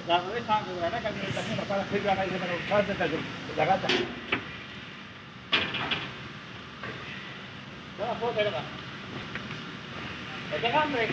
La derecha, la derecha, también para hacer ahí de los padres de la gata. No, puedo tener más. ¿Tenés hambre?